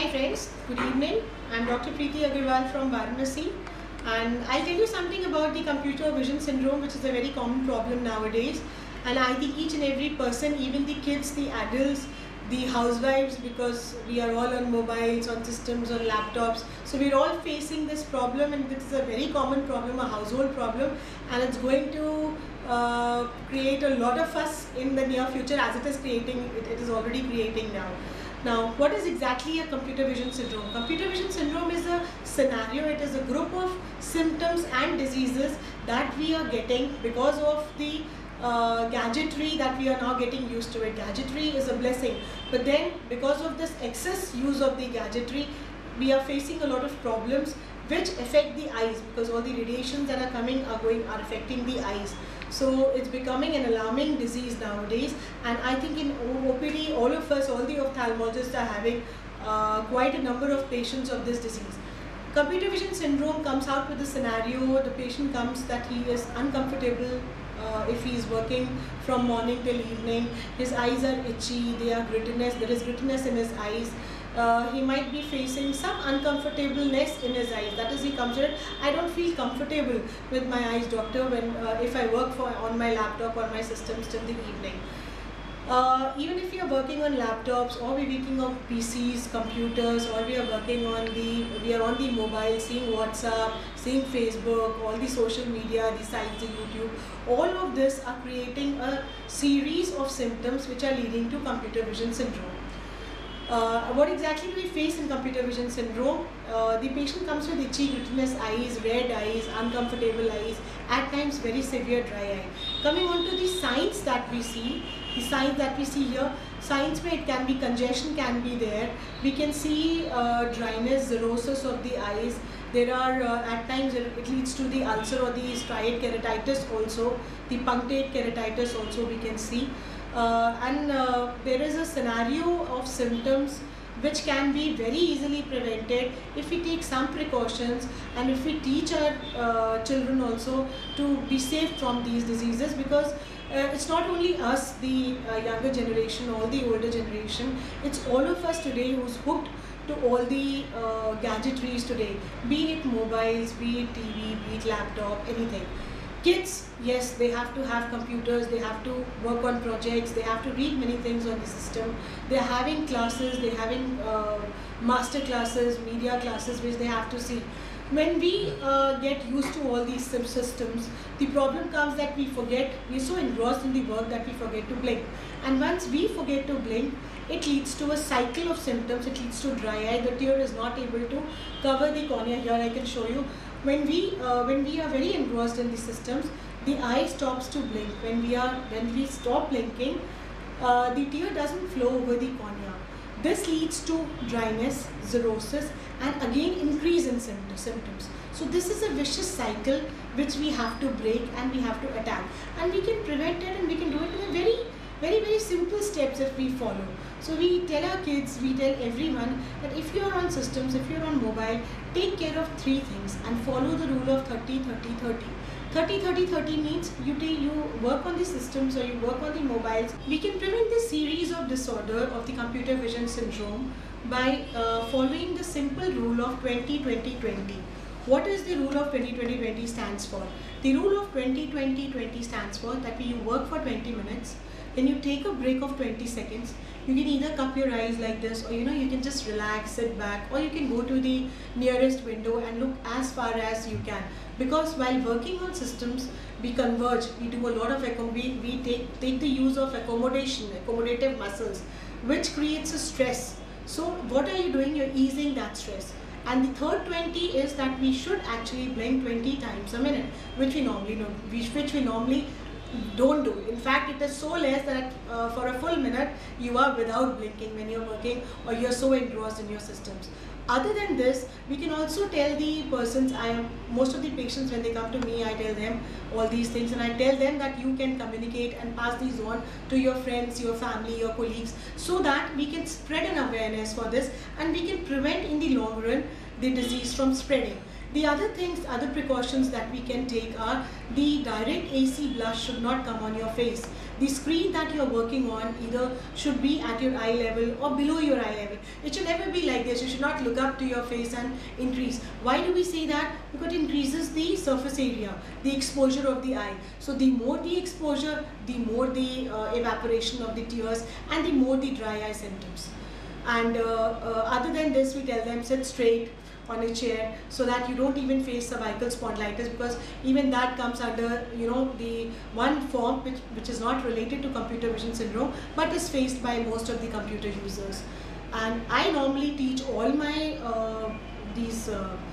Hi friends, good evening. I'm Dr. Preeti Agarwal from Varanasi, and I'll tell you something about the computer vision syndrome, which is a very common problem nowadays. And I think each and every person, even the kids, the adults, the housewives, because we are all on mobiles, on systems, on laptops, so we're all facing this problem, and this is a very common problem, a household problem, and it's going to create a lot of fuss in the near future, as it is creating, it is already creating now. Now, what is exactly a computer vision syndrome? Computer vision syndrome is a scenario, it is a group of symptoms and diseases that we are getting because of the gadgetry that we are now getting used to it. Gadgetry is a blessing, but then because of this excess use of the gadgetry, we are facing a lot of problems which affect the eyes, because all the radiations that are coming are affecting the eyes. So it's becoming an alarming disease nowadays, and I think in OPD, all of us, all the ophthalmologists are having quite a number of patients of this disease. Computer vision syndrome comes out with a scenario. The patient comes that he is uncomfortable if he is working from morning till evening. His eyes are itchy, they are grittiness, there is grittiness in his eyes. He might be facing some uncomfortableness in his eyes. That is, he comes here, I don't feel comfortable with my eyes, doctor, when if I work on my laptop or my systems till the evening. Even if you are working on laptops, or we're working on PCs, computers, or we are working on we are on the mobile, seeing WhatsApp, seeing Facebook, all the social media, the sites, the YouTube, all of this are creating a series of symptoms which are leading to computer vision syndrome. What exactly do we face in computer vision syndrome? The patient comes with itchy, grittiness eyes, red eyes, uncomfortable eyes, at times very severe dry eye. Coming on to the signs that we see, here, signs where it can be congestion can be there. We can see dryness, xerosis of the eyes. There are at times it leads to the ulcer or the striate keratitis also, the punctate keratitis also we can see. There is a scenario of symptoms which can be very easily prevented if we take some precautions, and if we teach our children also to be safe from these diseases, because it's not only us, the younger generation, all the older generation, it's all of us today who's hooked to all the gadgetries today, be it mobiles, be it TV, be it laptop, anything. Kids, yes, they have to have computers, they have to work on projects, they have to read many things on the system. They're having classes, they're having master classes, media classes which they have to see. When we get used to all these systems, the problem comes that we forget, we're so engrossed in the work that we forget to blink. And once we forget to blink, it leads to a cycle of symptoms, it leads to dry eye. The tear is not able to cover the cornea. Here I can show you. When we are very engrossed in the systems, the eye stops to blink. When we stop blinking, the tear doesn't flow over the cornea. This leads to dryness, xerosis, and again increase in symptoms. So this is a vicious cycle which we have to break and we have to attack. And we can prevent it, and we can do it in a very simple steps if we follow. So we tell our kids, we tell everyone that if you are on systems, if you are on mobile, take care of 3 things and follow the rule of 30-30-30. 30-30-30 means you work on the systems or you work on the mobiles. We can prevent this series of disorder of the computer vision syndrome by following the simple rule of 20-20-20. What is the rule of 20-20-20 stands for? The rule of 20-20-20 stands for that you work for 20 minutes, then you take a break of 20 seconds. You can either cup your eyes like this, or you can just relax, sit back, or you can go to the nearest window and look as far as you can. Because while working on systems, we converge, we do a lot of we take the use of accommodative muscles, which creates a stress. So what are you doing? You're easing that stress. And the third 20 is that we should actually blink 20 times a minute, which we normally don't do. In fact, it is so less that for a full minute you are without blinking when you're working, or you're so engrossed in your systems. Other than this, we can also tell the persons, most of the patients when they come to me, I tell them all these things, and I tell them that you can communicate and pass these on to your friends, your family, your colleagues, so that we can spread an awareness for this, and we can prevent in the long run the disease from spreading. The other precautions that we can take are the direct AC blush should not come on your face. The screen that you're working on either should be at your eye level or below your eye level. It should never be like this. You should not look up to your face and increase. Why do we say that? Because it increases the surface area, the exposure of the eye. So the more the exposure, the more the evaporation of the tears, and the more the dry eye symptoms. And other than this, we tell them sit straight on a chair so that you don't even face cervical spondylitis, because even that comes under, you know, the one form which is not related to computer vision syndrome but is faced by most of the computer users. And I normally teach all my these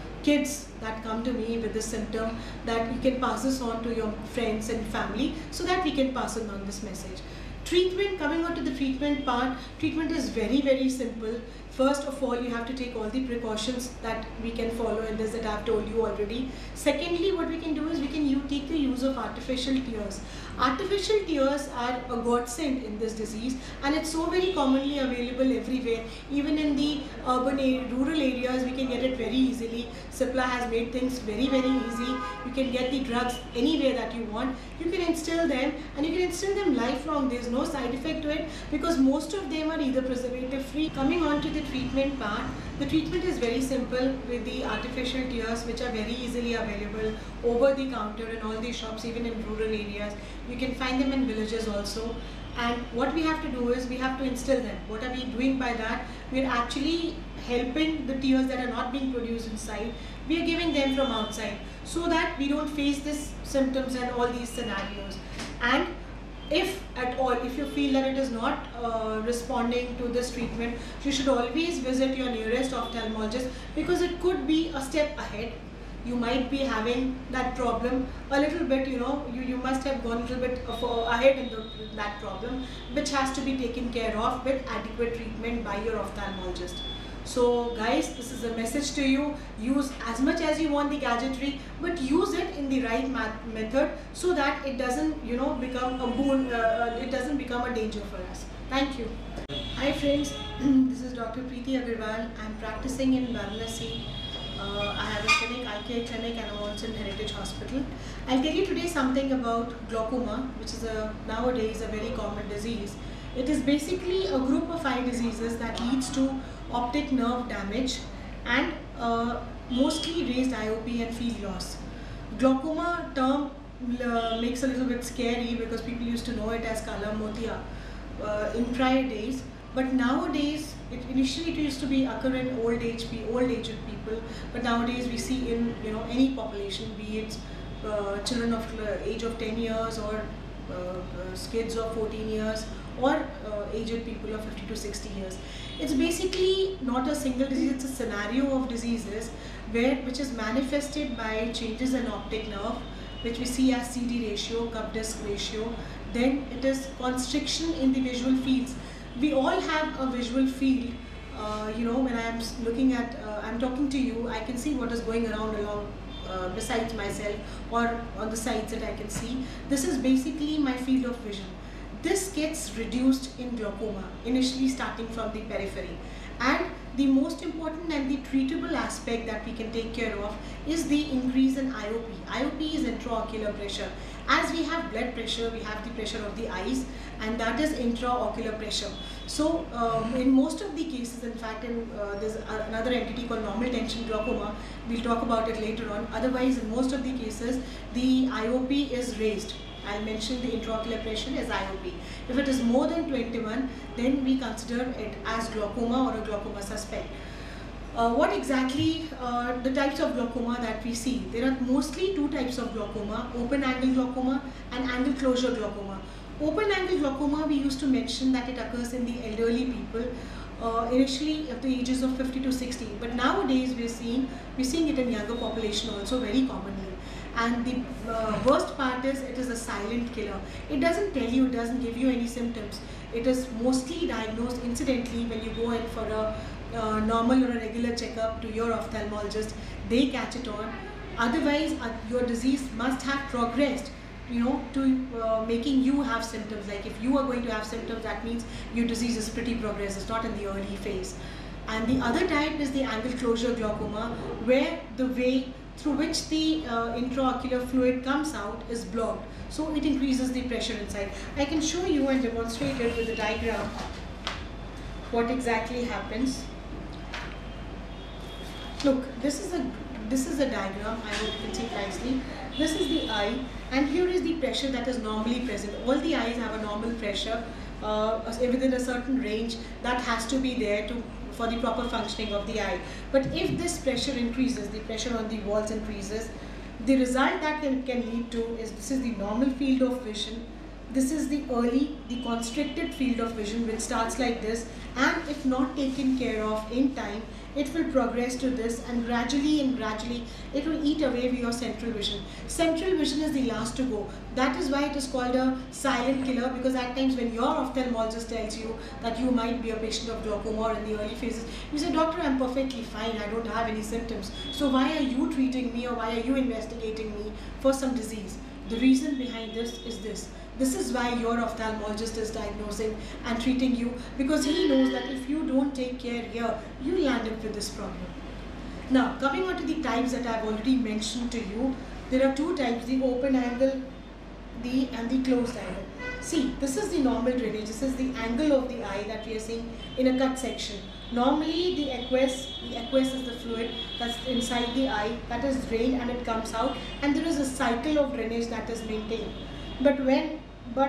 kids that come to me with this symptom that you can pass this on to your friends and family so that we can pass on this message. Treatment, coming on to the treatment part, treatment is very, very simple. First of all, you have to take all the precautions that we can follow in this that I have told you already. Secondly, what we can do is we can take the use of artificial tears. Artificial tears are a godsend in this disease, and it's so very commonly available everywhere. Even in the urban rural areas, we can get it very easily. Cipla has made things very, very easy. You can get the drugs anywhere that you want. You can instill them, and you can instill them lifelong. There's no side effect to it because most of them are either preservative free. Coming on to the treatment part, the treatment is very simple with the artificial tears, which are very easily available over the counter in all these shops, even in rural areas. You can find them in villages also. And what we have to do is we have to instill them. What are we doing by that? We are actually helping the tears that are not being produced inside. We are giving them from outside so that we don't face these symptoms and all these scenarios. And if at all, if you feel that it is not responding to this treatment, you should always visit your nearest ophthalmologist because it could be a step ahead. You might be having that problem a little bit, you know, you must have gone a little bit ahead in that problem, which has to be taken care of with adequate treatment by your ophthalmologist. So guys, this is a message to you. Use as much as you want the gadgetry, but use it in the right method so that it doesn't, you know, become a boon, it doesn't become a danger for us. Thank you. Hi friends, this is Dr. Preeti Agarwal. I'm practicing in Varanasi. I have a clinic, eye care clinic, and I'm also in Heritage Hospital. I'll tell you today something about glaucoma, which is nowadays a very common disease. It is basically a group of eye diseases that leads to optic nerve damage and mostly raised IOP and field loss. Glaucoma term makes a little bit scary because people used to know it as Kala Motia in prior days. But nowadays, initially it used to be occur in old aged people, but nowadays we see in, you know, any population, be it children of age of 10 years or kids of 14 years or aged people of 50 to 60 years. It's basically not a single disease, it's a scenario of diseases which is manifested by changes in optic nerve, which we see as CD ratio, cup disc ratio. Then it is constriction in the visual fields. We all have a visual field. You know, when I am looking at, I'm talking to you, I can see what is going around along besides myself or on the sides that I can see. This is basically my field of vision. This gets reduced in glaucoma, initially starting from the periphery. And the most important and the treatable aspect that we can take care of is the increase in IOP. IOP is intraocular pressure. As we have blood pressure, we have the pressure of the eyes, and that is intraocular pressure. So in most of the cases, in fact, there's another entity called normal tension glaucoma. We'll talk about it later on. Otherwise, in most of the cases, the IOP is raised. I'll mention the intraocular pressure as IOP. If it is more than 21, then we consider it as glaucoma or a glaucoma suspect. What exactly the types of glaucoma that we see? There are mostly two types of glaucoma: open angle glaucoma and angle closure glaucoma. Open angle glaucoma, we used to mention that it occurs in the elderly people, initially at the ages of 50 to 60. But nowadays we're seeing it in younger population also very commonly. And the worst part is it is a silent killer. It doesn't tell you, it doesn't give you any symptoms. It is mostly diagnosed incidentally when you go in for a normal or a regular checkup to your ophthalmologist. They catch it on. Otherwise, your disease must have progressed, you know, to making you have symptoms. Like if you are going to have symptoms, that means your disease is pretty progressed. It's not in the early phase. And the other type is the angle closure glaucoma, where the way through which the intraocular fluid comes out is blocked. So it increases the pressure inside. I can show you and demonstrate it with a diagram what exactly happens. Look, this is a diagram. I hope you can see nicely. This is the eye, and here is the pressure that is normally present. All the eyes have a normal pressure within a certain range that has to be there for the proper functioning of the eye. But if this pressure increases, the pressure on the walls increases, the result that can lead to is, this is the normal field of vision. This is the constricted field of vision, which starts like this, and if not taken care of in time, it will progress to this, and gradually it will eat away your central vision. Central vision is the last to go. That is why it is called a silent killer, because at times when your ophthalmologist tells you that you might be a patient of glaucoma or in the early phases, you say, doctor, I'm perfectly fine, I don't have any symptoms. So why are you treating me, or why are you investigating me for some disease? The reason behind this is this. This is why your ophthalmologist is diagnosing and treating you, because he knows that if you don't take care here, you land up with this problem. Now, coming on to the types that I've already mentioned to you, there are two types, the open angle and the closed angle. See, this is the normal drainage. This is the angle of the eye that we are seeing in a cut section. Normally, the aqueous is the fluid that's inside the eye that is drained and it comes out, and there is a cycle of drainage that is maintained. But when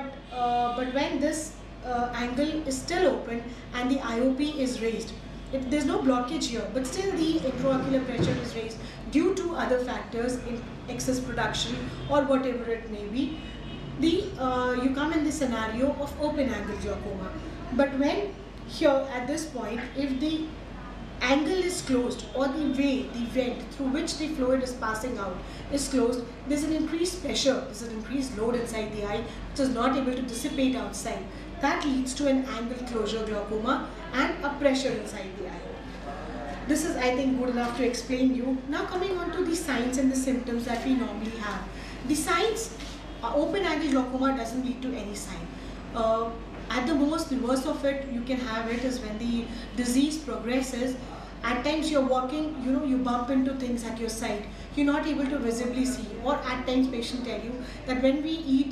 this angle is still open and the IOP is raised, there's no blockage here, but still the intraocular pressure is raised due to other factors, in excess production or whatever it may be. You come in the scenario of open angle glaucoma. But when here at this point, if the angle is closed, or the vent through which the fluid is passing out is closed, there's an increased pressure, there's an increased load inside the eye which is not able to dissipate outside. That leads to an angle closure glaucoma and a pressure inside the eye. This is, I think, good enough to explain you. Now coming on to the signs and the symptoms that we normally have. The signs, open angle glaucoma doesn't lead to any sign. At the most, the worst of it you can have it is when the disease progresses. At times you're walking, you bump into things at your side. You're not able to visibly see. Or at times patients tell you that when we eat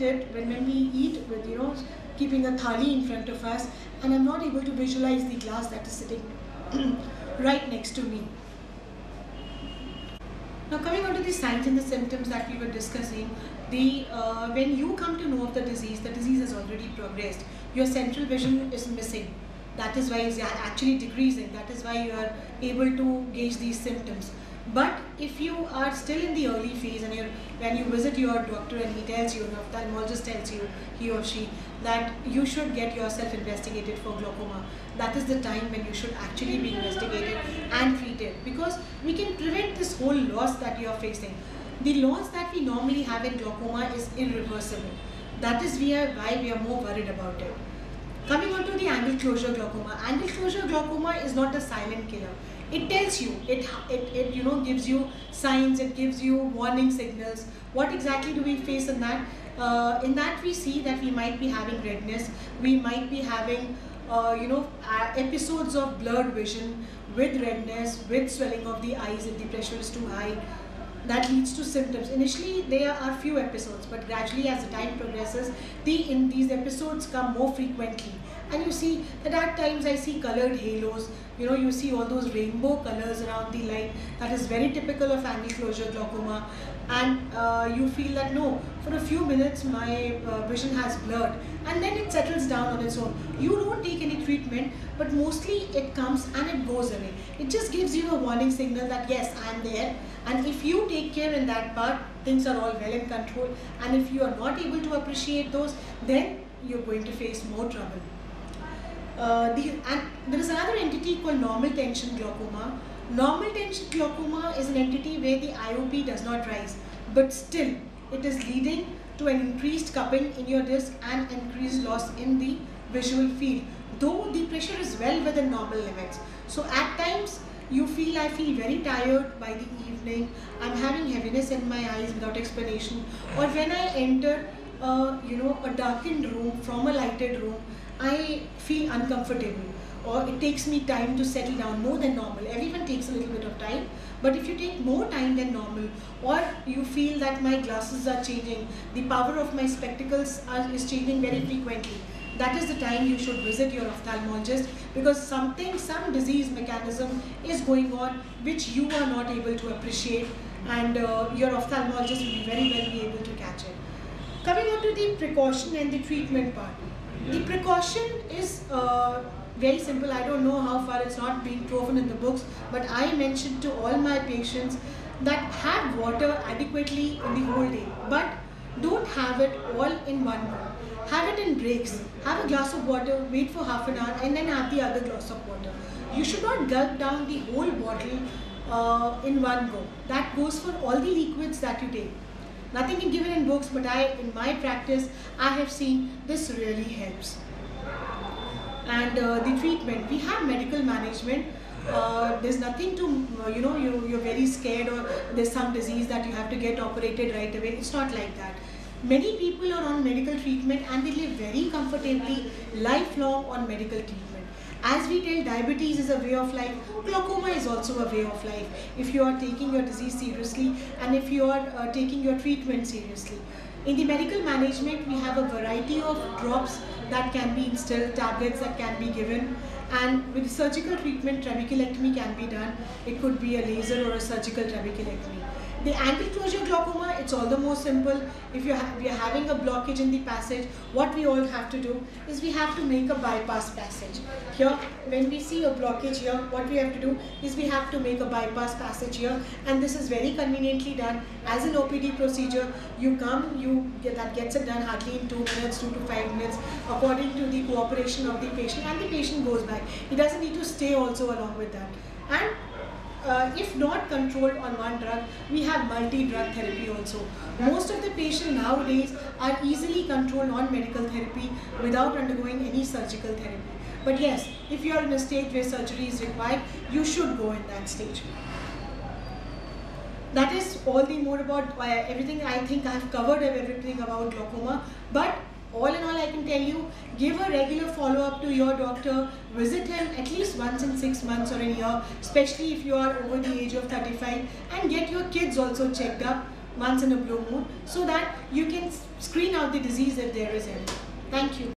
with, keeping a thali in front of us, and I'm not able to visualize the glass that is sitting right next to me. Now coming on to the signs and the symptoms that we were discussing, when you come to know of the disease has already progressed. Your central vision is missing. That is why it's actually decreasing. That is why you are able to gauge these symptoms. But if you are still in the early phase and when you visit your doctor and he tells you, an ophthalmologist tells you, he or she, that you should get yourself investigated for glaucoma, that is the time when you should actually be investigated and treated, because we can prevent this whole loss that you are facing. The loss that we normally have in glaucoma is irreversible. That is why we are more worried about it. Coming on to the angle closure glaucoma. Angle closure glaucoma is not a silent killer. It tells you, it gives you signs, it gives you warning signals. What exactly do we face in that? In that we see that we might be having redness, we might be having episodes of blurred vision with redness, with swelling of the eyes if the pressure is too high. That leads to symptoms. Initially, there are few episodes, but gradually as the time progresses, these episodes come more frequently. And you see that at times I see colored halos, you see all those rainbow colors around the light. That is very typical of angle closure glaucoma. And you feel that no, for a few minutes my vision has blurred, and then it settles down on its own. You don't take any treatment, but mostly it comes and it goes away. It just gives you a warning signal that yes, I am there. And if you take care in that part, things are all well in control. And if you are not able to appreciate those, then you're going to face more trouble. And there is another entity called normal tension glaucoma. Normal tension glaucoma is an entity where the IOP does not rise, but still it is leading to an increased cupping in your disc and increased loss in the visual field, though the pressure is well within normal limits. So at times I feel very tired by the evening, I'm having heaviness in my eyes without explanation, or when I enter a darkened room from a lighted room, I feel uncomfortable. or it takes me time to settle down more than normal. Everyone takes a little bit of time, but if you take more time than normal, or you feel that my glasses are changing, the power of my spectacles is changing very frequently, that is the time you should visit your ophthalmologist, because some disease mechanism is going on which you are not able to appreciate, and your ophthalmologist will be very well be able to catch it. Coming on to the precaution and the treatment part. The precaution is very simple. I don't know how far it's not being proven in the books, but I mentioned to all my patients that have water adequately in the whole day, but don't have it all in one go. Have it in breaks. Have a glass of water, wait for half an hour, and then have the other glass of water. You should not gulp down the whole bottle in one go. That goes for all the liquids that you take. Nothing is given in books, but in my practice, I have seen this really helps. And the treatment, we have medical management. There's nothing to, you're very scared or there's some disease that you have to get operated right away. It's not like that. Many people are on medical treatment and they live very comfortably lifelong on medical treatment. As we tell, diabetes is a way of life, glaucoma is also a way of life if you are taking your disease seriously and if you are taking your treatment seriously. In the medical management, we have a variety of drops that can be instilled, tablets that can be given, and with surgical treatment, trabeculectomy can be done. It could be a laser or a surgical trabeculectomy. The angle closure glaucoma, it's all the more simple. If we are having a blockage in the passage, what we all have to do is we have to make a bypass passage. Here, when we see a blockage here, what we have to do is we have to make a bypass passage here, and this is very conveniently done as an OPD procedure. You come, that gets it done hardly in 2 minutes, 2 to 5 minutes, according to the cooperation of the patient, and the patient goes back. He doesn't need to stay also along with that. And if not controlled on one drug, we have multi-drug therapy also. Most of the patients nowadays are easily controlled on medical therapy without undergoing any surgical therapy. But yes, if you are in a stage where surgery is required, you should go in that stage. That is all the more about everything. I think I have covered everything about glaucoma, but all in all, I can tell you, give a regular follow-up to your doctor, visit him at least once in 6 months or a year, especially if you are over the age of 35, and get your kids also checked up once in a blue moon so that you can screen out the disease if there is any. Thank you.